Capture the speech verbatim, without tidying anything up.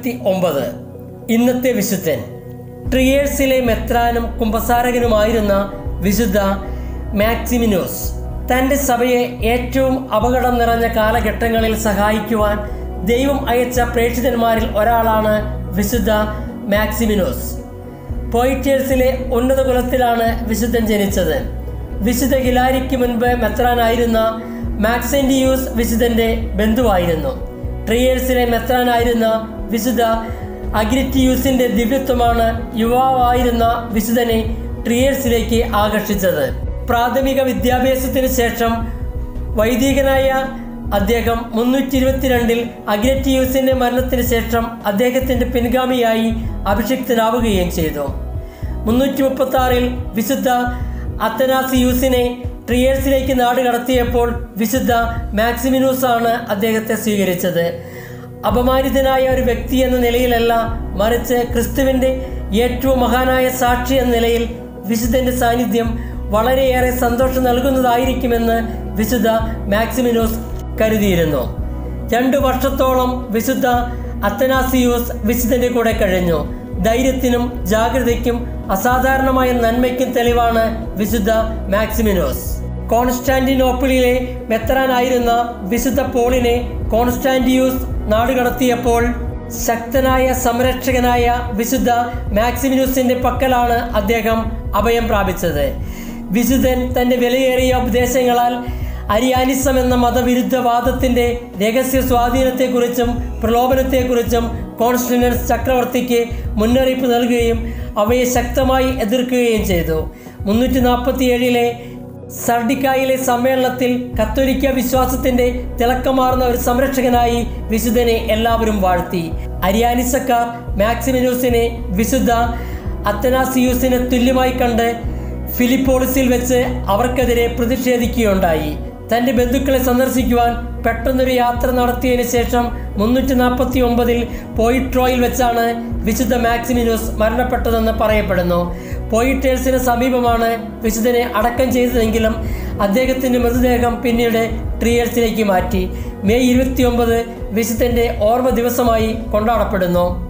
രണ്ടായിരത്തി ഒമ്പത്. ഇന്നത്തെ വിശുദ്ധൻ ട്രിയേഴ്സിലെ മെത്രാനും കുമ്പസാരകനുമായിരുന്ന വിശുദ്ധ മാക്സിമിനോസ്. തൻ്റെ സഭയെ ഏറ്റവും അപകടം നിറഞ്ഞ കാലഘട്ടങ്ങളിൽ സഹായിക്കുവാൻ ദൈവം അയച്ച പ്രേക്ഷിതന്മാരിൽ ഒരാളാണ് വിശുദ്ധ മാക്സിമിനോസ്. പോയിറ്റേഴ്സിലെ ഉന്നത കുലത്തിലാണ് വിശുദ്ധൻ ജനിച്ചത്. വിശുദ്ധ ഹിലാരിക്ക് മുൻപ് മെത്രാനായിരുന്ന മാക്സെന്റിയൂസ് വിശുദ്ധന്റെ ബന്ധുവായിരുന്നു. ട്രിയേഴ്സിലെ മെത്രാനായിരുന്ന വിശുദ്ധ അഗ്രിറ്റിയൂസിന്റെ ദിവ്യത്വമാണ് യുവാവായിരുന്ന വിശുദ്ധനെ ട്രിയേഴ്സിലേക്ക് ആകർഷിച്ചത്. പ്രാഥമിക വിദ്യാഭ്യാസത്തിന് ശേഷം വൈദികനായ അദ്ദേഹം മുന്നൂറ്റി ഇരുപത്തിരണ്ടിൽ അഗ്രിറ്റിയൂസിന്റെ മരണത്തിന് ശേഷം അദ്ദേഹത്തിന്റെ പിൻഗാമിയായി അഭിഷിക്തനാവുകയും ചെയ്തു. മുന്നൂറ്റി മുപ്പത്തി ആറിൽ വിശുദ്ധ അത്തനാസിയൂസിനെ ട്രിയേഴ്സിലേക്ക് നാട് കടത്തിയപ്പോൾ വിശുദ്ധ മാക്സിമിനൂസ് ആണ് അദ്ദേഹത്തെ സ്വീകരിച്ചത്. അപമാനിതനായ ഒരു വ്യക്തി എന്ന നിലയിലല്ല, മറിച്ച് ക്രിസ്തുവിന്റെ ഏറ്റവും മഹാനായ സാക്ഷി എന്ന നിലയിൽ വിശുദ്ധന്റെ സാന്നിധ്യം വളരെയേറെ സന്തോഷം നൽകുന്നതായിരിക്കുമെന്ന് വിശുദ്ധ മാക്സിമിനോസ് കരുതിയിരുന്നു. രണ്ടു വർഷത്തോളം വിശുദ്ധ അത്തനാസിയൂസ് വിശുദ്ധന്റെ കൂടെ കഴിഞ്ഞു. ധൈര്യത്തിനും ജാഗ്രതയ്ക്കും അസാധാരണമായ നന്മയ്ക്കും തെളിവാണ് വിശുദ്ധ മാക്സിമിനോസ്. കോൺസ്റ്റാന്റിനോപ്പിളിലെ മെത്രാനായിരുന്ന വിശുദ്ധ പോളിനെ കോൺസ്റ്റാന്റിയൂസ് നാടുകടത്തിയപ്പോൾ ശക്തനായ സംരക്ഷകനായ വിശുദ്ധ മാക്സിമിനൂസിന്റെ പക്കലാണ് അദ്ദേഹം അഭയം പ്രാപിച്ചത്. വിശുദ്ധൻ തന്റെ വിലയേറിയ ഉപദേശങ്ങളാൽ അരിയാനിസം എന്ന മതവിരുദ്ധവാദത്തിന്റെ രഹസ്യ സ്വാധീനത്തെക്കുറിച്ചും പ്രലോഭനത്തെക്കുറിച്ചും കോൺസ്റ്റന്റൈനസ് ചക്രവർത്തിക്ക് മുന്നറിയിപ്പ് നൽകുകയും അവയെ ശക്തമായി എതിർക്കുകയും ചെയ്തു. മുന്നൂറ്റി നാൽപ്പത്തി ഏഴിലെ സർഡിക്കായിലെ സമ്മേളനത്തിൽ കത്തോലിക്ക വിശ്വാസത്തിന്റെ തിളക്കമാർന്ന ഒരു സംരക്ഷകനായി വിശുദ്ധനെ എല്ലാവരും വാഴ്ത്തി. അരിയാനിസക്കാർ മാക്സിമിനൂസിനെ വിശുദ്ധ അത്തനാസിയൂസിനെ തുല്യമായി കണ്ട് ഫിലിപ്പോളിസിൽ വെച്ച് അവർക്കെതിരെ പ്രതിഷേധിക്കുകയുണ്ടായി. തന്റെ ബന്ധുക്കളെ സന്ദർശിക്കുവാൻ പെട്ടെന്നൊരു യാത്ര നടത്തിയതിനു ശേഷം മുന്നൂറ്റി നാൽപ്പത്തി ഒമ്പതിൽ പോയിട്രോയിൽ വെച്ചാണ് വിശുദ്ധ മാക്സിമിനോസ് മരണപ്പെട്ടതെന്ന് പറയപ്പെടുന്നു. പോയിറ്റേഴ്സിന് സമീപമാണ് വിശുദ്ധനെ അടക്കം ചെയ്തതെങ്കിലും അദ്ദേഹത്തിന്റെ മൃതദേഹം പിന്നീട് ട്രിയേഴ്സിലേക്ക് മാറ്റി. മെയ് ഇരുപത്തി ഒമ്പത് വിശുദ്ധന്റെ ഓർമ്മ ദിവസമായി കൊണ്ടാടപ്പെടുന്നു.